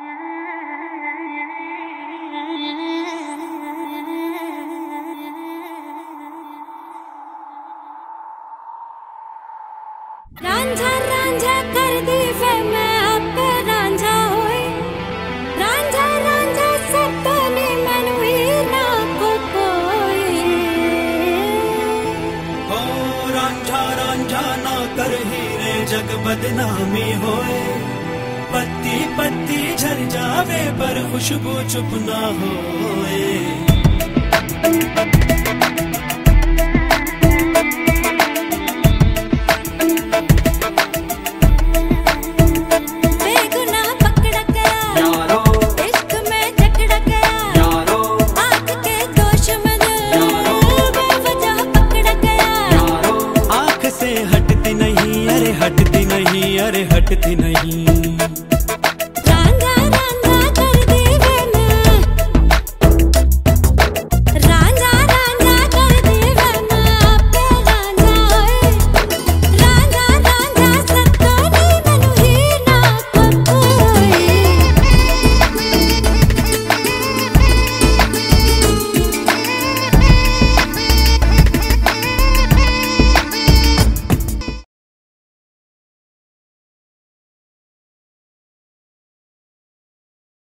रांझा रांझा कर दी वे मैं आपे रांझा होई। रांझा रांझा सकता नहीं मैनू ही ना को कोई। हो रांझा रांझा ना कर हीरे जग बदनामी होए। पत्ती पत्ती झर जावे पर खुशबू चुप ना होए। हटती नहीं, अरे हटती नहीं।